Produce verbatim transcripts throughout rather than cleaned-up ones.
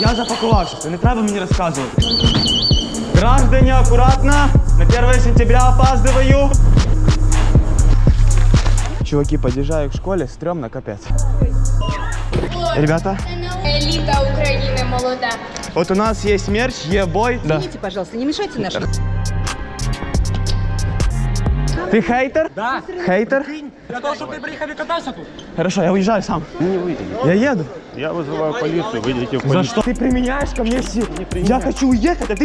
Я запакувався, не треба мені розказувати. Граждане, аккуратно. На первое сентября опаздываю. Чуваки, подъезжаю к школе, стрёмно, капец. Ребята. Элита Украины молода. Вот у нас есть мерч, Е-бой. Извините, да. пожалуйста, не мешайте нашим. Ты хейтер? Да. Хейтер? Для того, чтобы ты приехали кататься тут. Хорошо, я уезжаю сам. Не выйдете. Я еду. Я вызываю полицию, выйдите в полицию. За что? Ты применяешь ко мне силу? Я хочу уехать, а ты...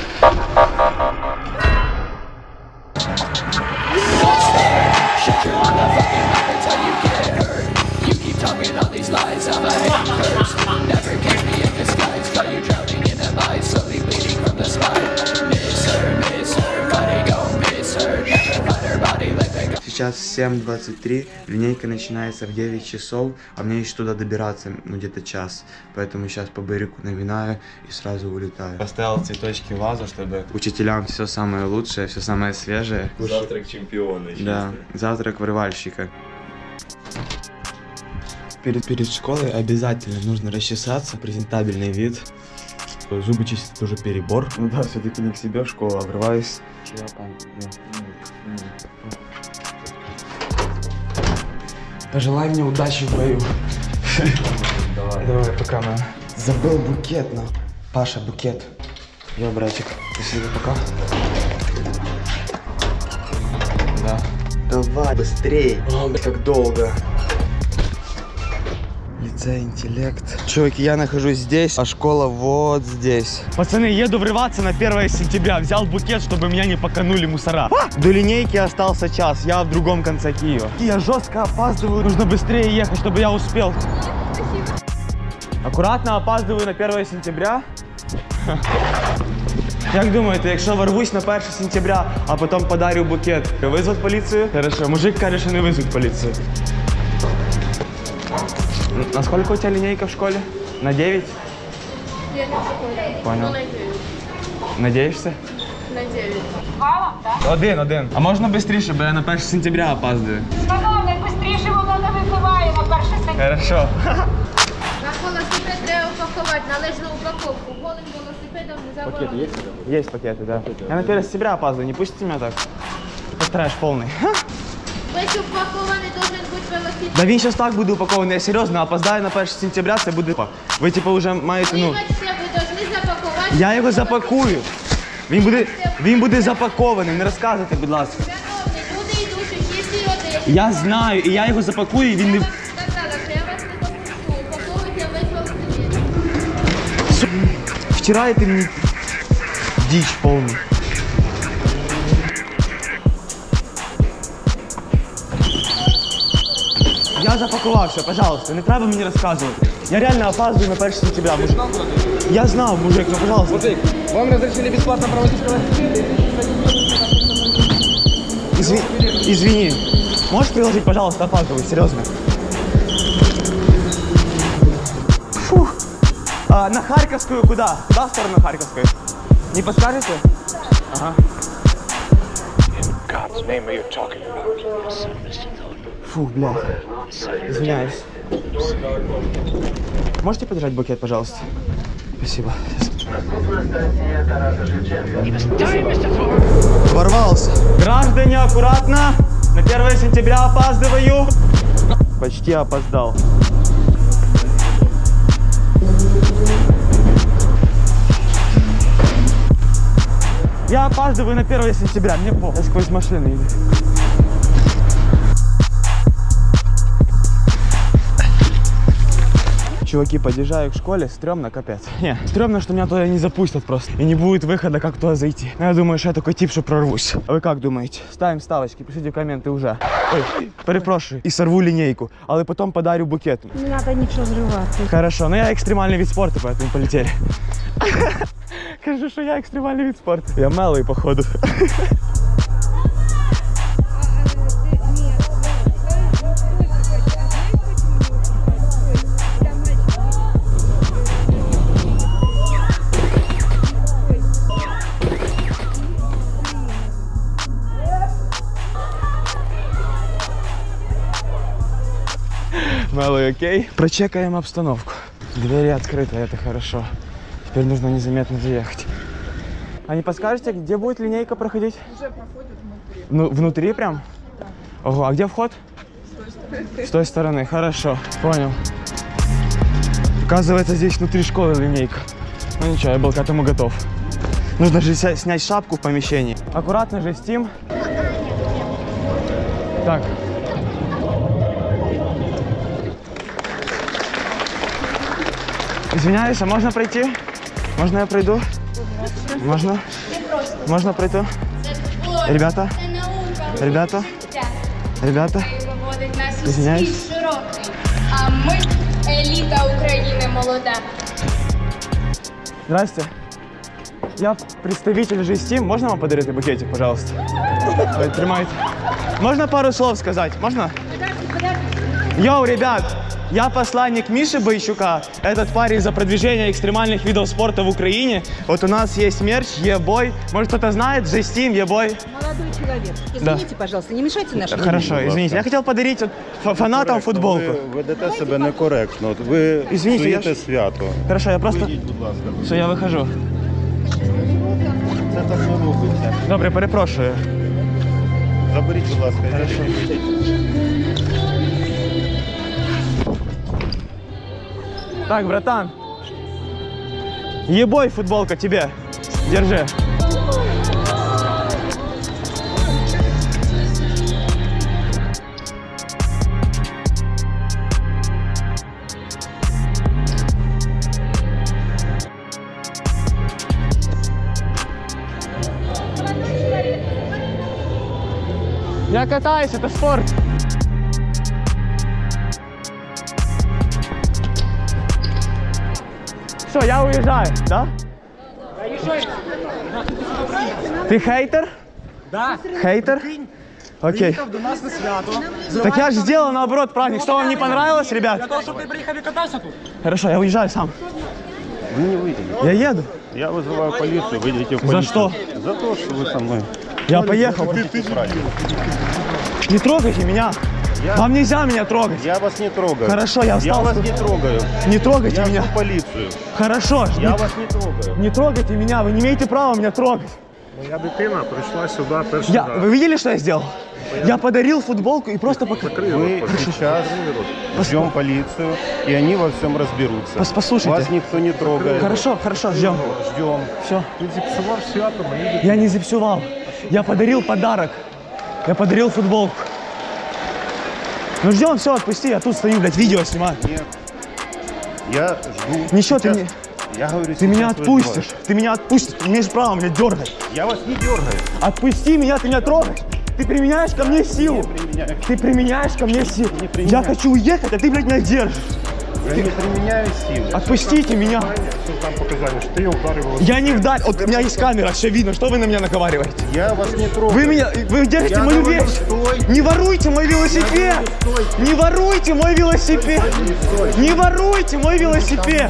Сейчас семь двадцать три, линейка начинается в девять часов, а мне еще туда добираться, ну, где-то час. Поэтому сейчас по берегу навинаю и сразу улетаю. Поставил цветочки в вазу, чтобы учителям все самое лучшее, все самое свежее. Завтрак чемпиона. Да, завтрак вырывальщика. Перед, перед школой обязательно нужно расчесаться, презентабельный вид. Зубы чистить тоже перебор. Ну да, все-таки не к себе в школу, обрываюсь. Пожелай мне удачи в бою. Давай. Давай, пока, man. Забыл букет, но. Паша, букет. Йо, братик. Спасибо, пока. Да. Давай, быстрей. О, как долго. Лицей, интеллект. Чуваки, я нахожусь здесь, а школа вот здесь. Пацаны, еду врываться на первое сентября. Взял букет, чтобы меня не поканули мусора. А! До линейки остался час, я в другом конце Киева. Я жестко опаздываю, нужно быстрее ехать, чтобы я успел. Аккуратно опаздываю на первое сентября. Як думаєте, якщо ворвусь на перше сентября, а потім подарю букет, визвуть поліцію? Хорошо, мужик каже, що не визвуть поліцію. На сколько у тебя линейка в школе? На девять? Я не школе. Понял. Ну, на девять. Надеешься? На девять. Валом, так? Один, один. А можна швидше, бо я на перше сентября опаздую. Шановний, швидше воно не випливає на перше сентября. Хорошо. На велосипед треба упакувати, належну упаковку. Голим велосипедом не забувай. Пакеты есть? Есть пакеты, да. Я на первое сентября опаздываю, не пустите меня так. Постараюсь полный. Весь упакований должен бути велосипед. Да він зараз так буде упакований, я серйозно, опоздаю на перше сентября, це буде... Ви типу вже маєте, ну... Ви повинні запакувати. Я його запакую. Він буде, він буде запакований, не розказуйте, будь ласка. Шановний, люди йдуть, є і один. Я знаю, і я його запакую, і він не... Я вам сказала, що я вас не допущу. Упаковуйте весь велосипед. Вчера это мне дичь полную. Я запакувався, пожалуйста, не треба мені розказувати. Я реально опаздываю на перше сентября, мужик. Я знал, мужик, ну пожалуйста. Мужик, вам разрешили бесплатно проводить велосипед? Изви... Извини. Можешь приложить, пожалуйста, опаздываю, серьезно. Фух. А, на Харьковскую куда? Куда в сторону Харьковской? Не подскажете? Ага. Фу, бля. Извиняюсь. Можете подержать букет, пожалуйста? Спасибо. Ворвался. Граждане, аккуратно. На первое сентября опаздываю. Почти опоздал. Я опаздываю на первое сентября, мне похуй. Я сквозь машины иду. Чуваки, подъезжаю к школе, стрёмно, капец. Не, стрёмно, что меня туда не запустят просто. И не будет выхода, как туда зайти. Но я думаю, что я такой тип, что прорвусь. А вы как думаете? Ставим ставочки, пишите комменты уже. Ой, перепрошую. И сорву линейку, але потом подарю букет. Не надо ничего взрываться. Хорошо, но я экстремальный вид спорта, поэтому полетели. Кажу, что я экстремальный вид спорта. Я малый, походу. Малый, окей. Прочекаем обстановку. Двери открыты, это хорошо. Теперь нужно незаметно заехать. А не подскажете, где будет линейка проходить? Уже проходит внутри. Ну, внутри прям? Да. Ого, а где вход? С той стороны. С той стороны, хорошо, понял. Оказывается, здесь внутри школы линейка. Ну ничего, я был к этому готов. Нужно же снять шапку в помещении. Аккуратно жестим. Так. Извиняюсь, а можно пройти? Можно я пройду? Можно? Можно пройти? Ребята? Ребята? Ребята? Извиняюсь. А ми еліта України молода. Здрасте. Я представитель Жестим. Можно вам подарить букетик, пожалуйста? Ой, тримайте. Можно пару слов сказать? Можно? Йоу, ребят! Я посланник Миши Бойчука. Этот парень за продвижение экстремальных видов спорта в Украине. Вот у нас есть мерч Е-бой. Может, кто-то знает? Жестим, Е-бой. Молодой человек, извините, да. пожалуйста, не мешайте нашему. Хорошо, извините. Я хотел подарить вот фанатам футболку. Ви ведете себе некоректно. Ви Извините, я псуєте ж- свято. Хорошо, я просто... Вийдіть, будь ласка. Все, я вихожу. Це так не робиться. Добре, перепрошую. Заберіть, будь ласка. Так, братан. Ебой футболка тебе. Держи. Я катаюсь, это спорт. Все, я уезжаю, да? Ты хейтер? Да. Хейтер? Окей. Приїхав до нас на свято. Так я же сделал наоборот праздник. Что, вам не понравилось, Для ребят? того, щоб ти приїхав і катався тут. Хорошо, я уезжаю сам. Ви не вийдете. Я еду. Я вызываю полицию, выйдите в За полицию. что? За то, что вы со мной. Я поехал. Не трогайте меня. Я- Вам нельзя меня трогать. Я вас не трогаю. Хорошо, я Я встал. вас не трогаю. Не трогайте Я меня. жду полицию. Хорошо. Я не, вас не трогаю. не трогайте меня. Вы не имеете права меня трогать. Моя дитина прийшла сюди перший Я, раз. вы видели, что я сделал? Я подарил футболку и просто пока... Мы сейчас ждем полицию, и они во всем разберутся. Пос- послушайте. Вас никто не трогает. Хорошо, хорошо, ждем. Ждем. Все. Ти зіпсував свято, мені дитині. Я не зипсувал. Я подарил подарок. Я подарил футболку. Ну ждем, все, отпусти. Я тут стою, блядь, видео снимаю. Нет. Я жду. Ничего, ты, Сейчас- не, Я говорю, ты меня сейчас отпустишь. вызываю. Ты меня отпустишь. Ты имеешь право меня дергать. Я вас не дергаю. Отпусти меня, ты меня трогаешь. Ты применяешь ко мне силу. применяю. Ты применяешь ко мне силу. Не Я применяю. хочу уехать, а ты, блядь, меня держишь. Я не применяю силы. Отпустите меня. Що там показання, що ти його вдарив. Я не вдарь. Вот у меня есть камера, все видно. Что вы на меня наговариваете? Я вас не трогаю. Вы меня, вы держите Я мою говорю, вещь. стой. Не воруйте мой велосипед. Не воруйте мой велосипед. Не воруйте мой велосипед.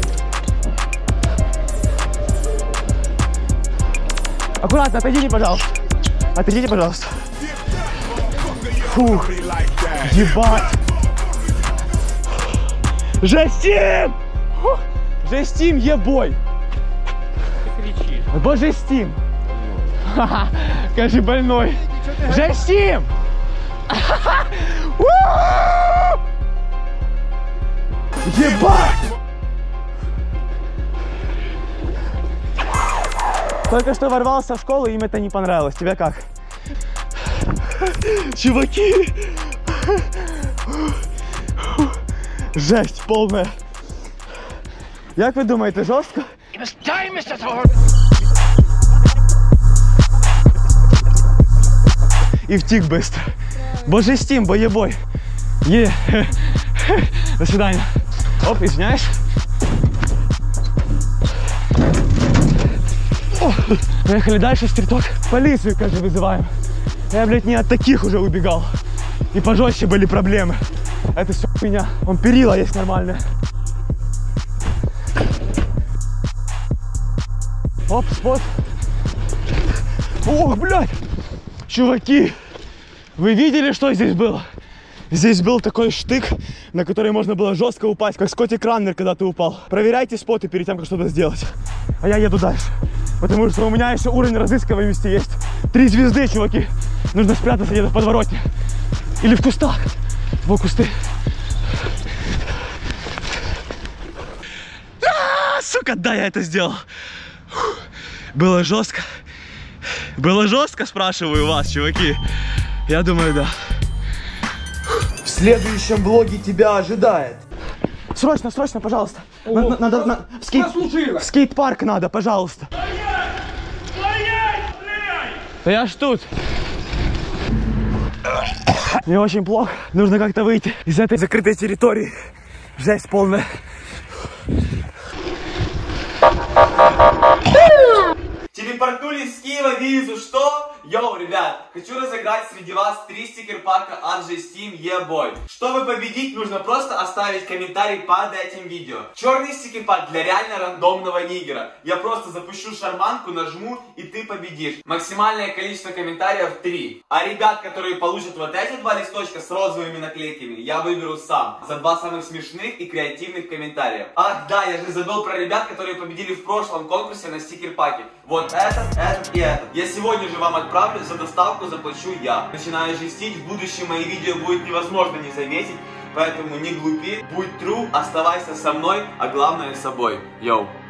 Аккуратно, отойдите, пожалуйста. Отойдите, пожалуйста. Фух. Ебать. Жестим! Фух. Жестим, ебой. Бо жестим. Ха-ха. Скажи, больной. Жестим! У-у-у! Ебать! Только что ворвался в школу, им это не понравилось. Тебе как? Чуваки! Жесть полная. Як ви думаєте, жорстко? И втік быстро. Бо жестим, бо ебой. Е. До свидания. Оп, извиняюсь. О, поехали дальше, стриток. Полицию, как же, вызываем. Я, блядь, не от таких уже убегал. И пожестче были проблемы. Это все у меня. Вон перила есть нормальные. Оп, спот. Ох, блядь. Чуваки, вы видели, что здесь было? Здесь был такой штык, на который можно было жестко упасть, как Скотти Кранмер, когда ты упал. Проверяйте споты перед тем, как что-то сделать. А я еду дальше, потому что у меня еще уровень разыскиваемости есть. Три звезды, чуваки. Нужно спрятаться где-то в подворотне. Или в кустах. Во кусты. А, сука, да, я это сделал. Было жестко. Было жестко, спрашиваю вас, чуваки. Я думаю, да. В следующем влоге тебя ожидает. Срочно, срочно, пожалуйста. На- на- Надо на- в скейт- в скейт-парк надо, пожалуйста. Да я ж тут. Мне очень плохо. Нужно как-то выйти из этой закрытой территории. Жесть полная. Телепортнулись с Киева, визу, что? Йоу, ребят, хочу разыграть среди вас три стикер-пака от джей стим E-Boy. Чтобы победить, нужно просто оставить комментарий под этим видео. Черный стикер-пак для реально рандомного нигера. Я просто запущу шарманку, нажму, и ты победишь. Максимальное количество комментариев три. А ребят, которые получат вот эти два листочка с розовыми наклейками, я выберу сам. За два самых смешных и креативных комментариев. Ах да, я же забыл про ребят, которые победили в прошлом конкурсе на стикер-паке. Вот этот, этот и этот. Я сегодня же вам отправлю, за доставку заплачу я. Начинаю жестить, в будущем мои видео будет невозможно не заметить. Поэтому не глупи, будь true, оставайся со мной, а главное с собой. Йоу.